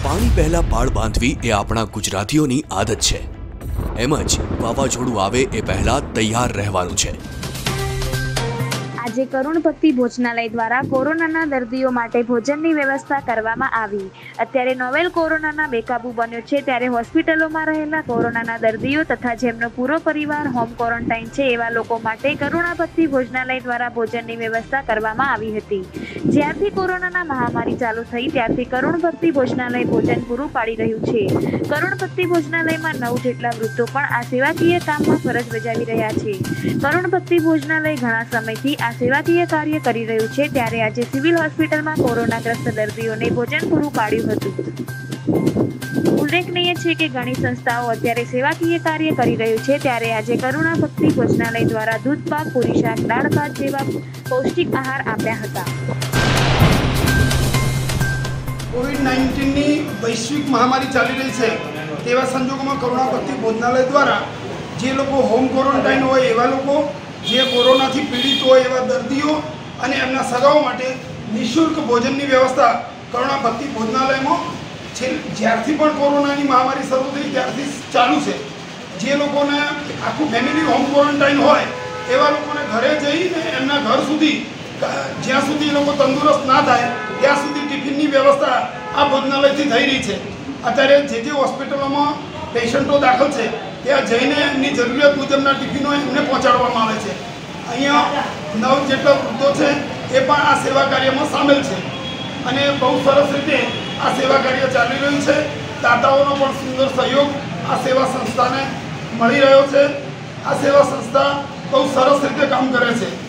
પાણી પહેલા પાળ બાંધવી એ આપણા ગુજરાતીઓની આદત છે। એમ જ વાવાઝોડું આવે એ પહેલા તૈયાર રહેવાનું છે। આજે કરુણ ભક્તિ ભોજનાલય દ્વારા કોરોનાના દર્દીઓ માટે ભોજનની વ્યવસ્થા કરવામાં આવી। અત્યારે નોવેલ કોરોનાના બેકાબુ બન્યો છે, ત્યારે હોસ્પિટલોમાં રહેલા કોરોનાના દર્દીઓ તથા જેમનો પૂરો પરિવાર હોમ ક્વોરન્ટાઇન છે એવા લોકો માટે કરુણા ભક્તિ ભોજનાલય દ્વારા ભોજનની વ્યવસ્થા કરવામાં આવી હતી। જ્યારથી કોરોનાના મહામારી ચાલુ થઈ ત્યારથી કરુણ ભક્તિ ભોજનાલય ભોજન પૂરું પાડી રહ્યું છે। કરુણ ભક્તિ ભોજનાલયમાં 9 જેટલા વૃદ્ધો પણ આ સેવાકીય કામમાં ફરજ બજાવી રહ્યા છે। કરુણ ભક્તિ ભોજનાલય ઘણા સમયથી આ સેવાકીય કાર્ય કરી રહ્યું છે, ત્યારે આજે સિવિલ હોસ્પિટલમાં કોરોનાગ્રસ્ત દર્દીઓને ભોજન પૂરું પાડ્યું હતું। ઉલ્લેખનીય છે કે ઘણી સંસ્થાઓ અત્યારે સેવાકીય કાર્ય કરી રહ્યું છે, ત્યારે આજે કરુણા ભક્તિ ભોજનાલય દ્વારા દૂધ પાક, પૂરી શાક, દાળ ભાત જેવા પૌષ્ટિક આહાર આપ્યા હતા। કોવિડ-19ની વૈશ્વિક મહામારી ચાલી રહી છે તેવા સંજોગોમાં કરુણા ભક્તિ ભોજનાલય દ્વારા જે લોકો હોમ ક્વોરન્ટાઇન હોય એવા લોકો, જે કોરોનાથી પીડિત હોય એવા દર્દીઓ અને એમના સગાઓ માટે નિઃશુલ્ક ભોજનની વ્યવસ્થા કરુણા ભક્તિ ભોજનાલયમાં જ્યારથી પણ કોરોનાની મહામારી શરૂ થઈ ત્યારથી ચાલુ છે। જે લોકોને આખું ફેમિલી હોમ ક્વોરન્ટાઇન હોય એવા લોકોને ઘરે જઈને એમના ઘર સુધી, જ્યાં સુધી એ લોકો તંદુરસ્ત ના થાય ત્યાં સુધી ટિફિનની વ્યવસ્થા આ ભોજનાલયથી થઈ રહી છે। અત્યારે જે હોસ્પિટલોમાં પેશન્ટો દાખલ છે ત્યાં જઈને એમની જરૂરિયાત મુજબના ટિફિનો એમને પહોંચાડવામાં આવે છે। અહીંયા 9 જેટલા વૃદ્ધો છે એ પણ આ સેવા કાર્યમાં સામેલ છે અને બહુ સરસ રીતે આ સેવા કાર્ય ચાલી રહ્યું છે। દાતાઓનો પણ સુંદર સહયોગ આ સેવા સંસ્થાને મળી રહ્યો છે। આ સેવા સંસ્થા બહુ સરસ રીતે કામ કરે છે।